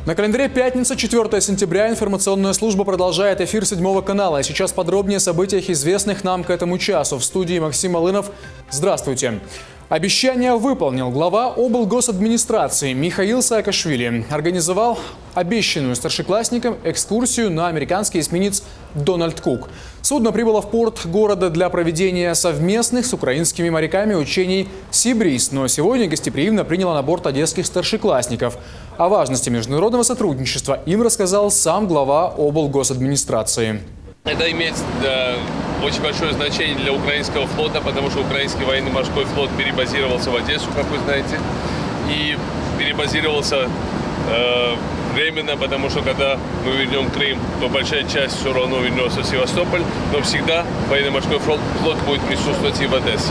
На календаре пятница, 4 сентября. Информационная служба продолжает эфир 7 канала. А сейчас подробнее о событиях, известных нам к этому часу. В студии Максим Малынов. Здравствуйте. Обещание выполнил. Глава облгосадминистрации Михаил Саакашвили организовал обещанную старшеклассникам экскурсию на американский эсминец «Дональд Кук». Судно прибыло в порт города для проведения совместных с украинскими моряками учений «Сибриз», но сегодня гостеприимно приняло на борт одесских старшеклассников. О важности международного сотрудничества им рассказал сам глава облгосадминистрации. Это имеет очень большое значение для украинского флота, потому что украинский военно-морской флот перебазировался в Одессу, как вы знаете, и перебазировался временно, потому что когда мы вернем Крым, то большая часть все равно вернется в Севастополь, но всегда военно-морской флот будет присутствовать и в Одессе.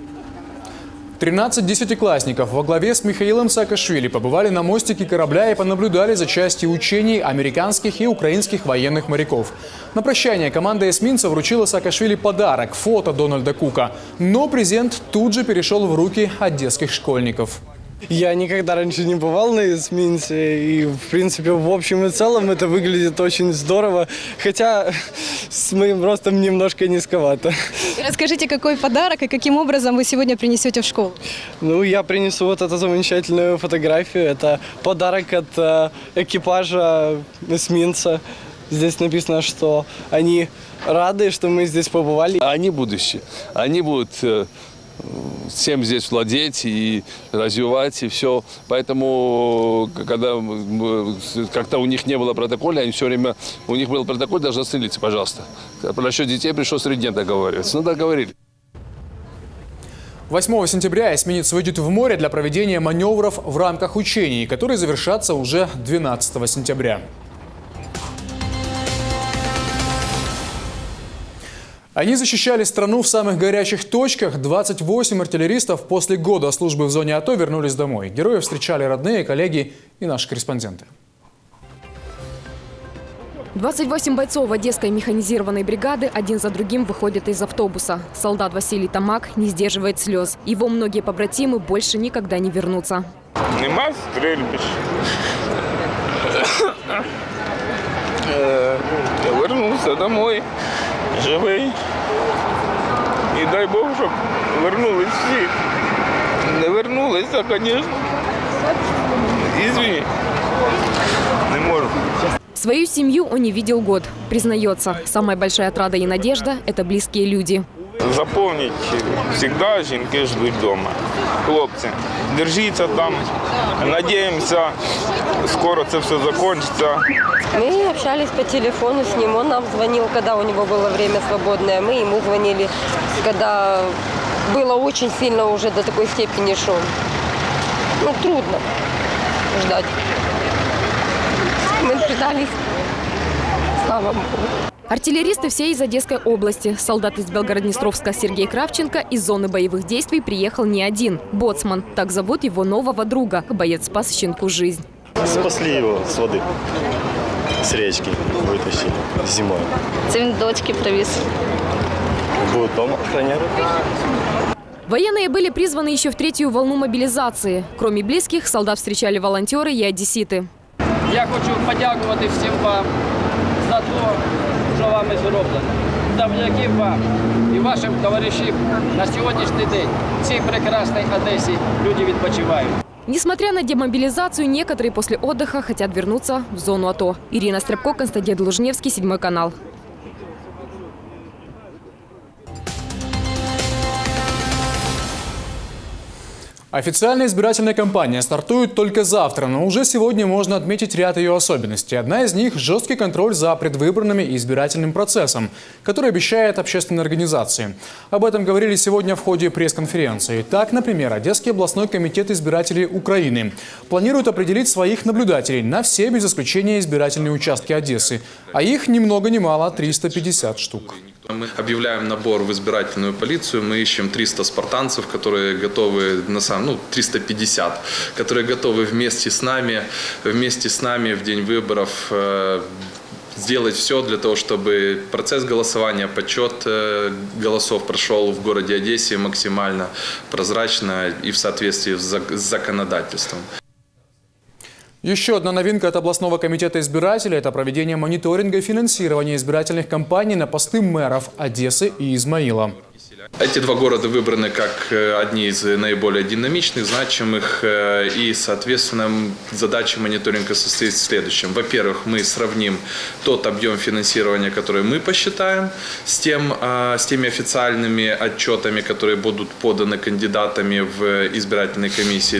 13 десятиклассников во главе с Михаилом Саакашвили побывали на мостике корабля и понаблюдали за частью учений американских и украинских военных моряков. На прощание команда эсминца вручила Саакашвили подарок – фото Дональда Кука. Но презент тут же перешел в руки одесских школьников. Я никогда раньше не бывал на эсминце, и, в принципе, в общем и целом это выглядит очень здорово, хотя с моим ростом немножко низковато. Расскажите, какой подарок и каким образом вы сегодня принесете в школу? Ну, я принесу вот эту замечательную фотографию. Это подарок от экипажа эсминца. Здесь написано, что они рады, что мы здесь побывали. Они будущее. Они будут всем здесь владеть и развивать, и все. Поэтому, когда как-то у них не было протокола, они все время, у них был протокол, даже остановиться, пожалуйста. Про счет детей пришлось среди дня договариваться. Ну, договорились. 8 сентября эсминец выйдет в море для проведения маневров в рамках учений, которые завершатся уже 12 сентября. Они защищали страну в самых горячих точках. 28 артиллеристов после года службы в зоне АТО вернулись домой. Героев встречали родные, коллеги и наши корреспонденты. 28 бойцов Одесской механизированной бригады один за другим выходят из автобуса. Солдат Василий Тамак не сдерживает слез. Его многие побратимы больше никогда не вернутся. Нема стрельбищ. Я вернулся домой. Живий. І дай Бог, щоб вернулись всі. Не вернулися, звісно. Извини. Не можу. Свою семью он не видел год. Признается, самая большая отрада и надежда – это близкие люди. Запомніть, завжди жінки ждуть вдома. Хлопці, держіться там. Надіємося, скоро це все закінчиться. Мы общались по телефону с ним, он нам звонил, когда у него было время свободное. Мы ему звонили, когда было очень сильно уже до такой степени, что трудно ждать. Мы дождались, слава Богу. Артиллеристы все из Одесской области. Солдат из Белгород-Днестровска Сергей Кравченко из зоны боевых действий приехал не один. Боцман, так зовут его нового друга. Боец спас щенку жизнь. Спасли его с воды, с речки вытащили зимой. Сын дочки привез. Будут дома охранять. Военные были призваны еще в третью волну мобилизации. Кроме близких, солдат встречали волонтеры и одесситы. Я хочу подякувати всім вам за те, що вами зроблено. Завдяки вам і вашим товаришам на сьогоднішній день в цій прекрасній Одесі люди відпочивають. Несмотря на демобилизацию, некоторые после отдыха хотят вернуться в зону АТО. Ирина Стряпко, Константин Должневский, 7 канал. Официальная избирательная кампания стартует только завтра, но уже сегодня можно отметить ряд ее особенностей. Одна из них – жесткий контроль за предвыборным и избирательным процессом, который обещает общественные организации. Об этом говорили сегодня в ходе пресс-конференции. Так, например, Одесский областной комитет избирателей Украины планирует определить своих наблюдателей на все без исключения избирательные участки Одессы. А их ни много ни мало – 350 штук. Мы объявляем набор в избирательную полицию, мы ищем 300 спартанцев, которые готовы, 350, которые готовы вместе с нами в день выборов сделать все для того, чтобы процесс голосования, подсчет голосов прошел в городе Одессе максимально прозрачно и в соответствии с законодательством. Еще одна новинка от областного комитета избирателей – это проведение мониторинга и финансирования избирательных кампаний на посты мэров Одессы и Измаила. Эти два города выбраны как одни из наиболее динамичных, значимых, и, соответственно, задача мониторинга состоит в следующем. Во-первых, мы сравним тот объем финансирования, который мы посчитаем, с теми официальными отчетами, которые будут поданы кандидатами в избирательной комиссии.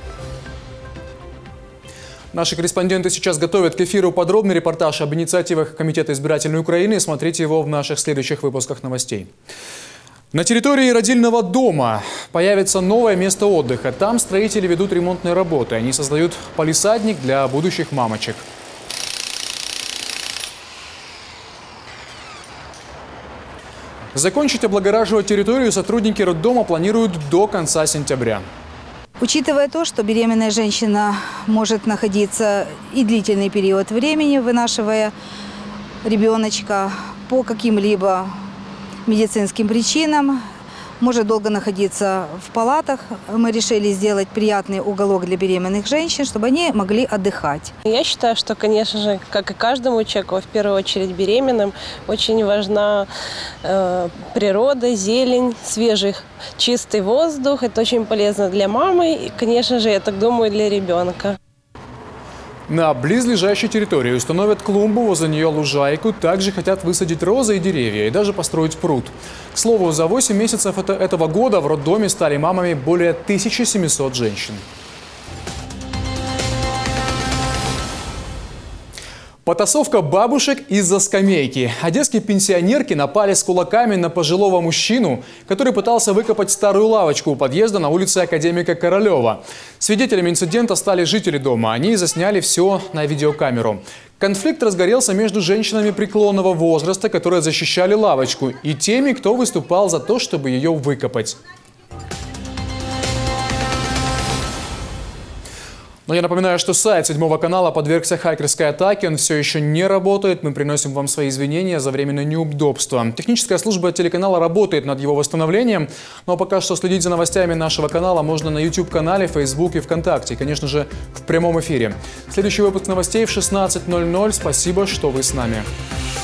Наши корреспонденты сейчас готовят к эфиру подробный репортаж об инициативах Комитета избирательной Украины. Смотрите его в наших следующих выпусках новостей. На территории родильного дома появится новое место отдыха. Там строители ведут ремонтные работы. Они создают палисадник для будущих мамочек. Закончить облагораживать территорию сотрудники роддома планируют до конца сентября. Учитывая то, что беременная женщина может находиться и длительный период времени, вынашивая ребеночка по каким-либо медицинским причинам, может долго находиться в палатах, мы решили сделать приятный уголок для беременных женщин, чтобы они могли отдыхать. Я считаю, что, конечно же, как и каждому человеку, в первую очередь беременным, очень важна природа, зелень, свежий, чистый воздух. Это очень полезно для мамы и, конечно же, я так думаю, для ребенка. На близлежащей территории установят клумбу, возле нее лужайку. Также хотят высадить розы и деревья и даже построить пруд. К слову, за 8 месяцев этого года в роддоме стали мамами более 1700 женщин. Потасовка бабушек из-за скамейки. Одесские пенсионерки напали с кулаками на пожилого мужчину, который пытался выкопать старую лавочку у подъезда на улице Академика Королева. Свидетелями инцидента стали жители дома. Они засняли все на видеокамеру. Конфликт разгорелся между женщинами преклонного возраста, которые защищали лавочку, и теми, кто выступал за то, чтобы ее выкопать. Но я напоминаю, что сайт 7 канала подвергся хакерской атаке. Он все еще не работает. Мы приносим вам свои извинения за временное неудобство. Техническая служба телеканала работает над его восстановлением. Но пока что следить за новостями нашего канала можно на YouTube-канале, Facebook и ВКонтакте. И, конечно же, в прямом эфире. Следующий выпуск новостей в 16:00. Спасибо, что вы с нами.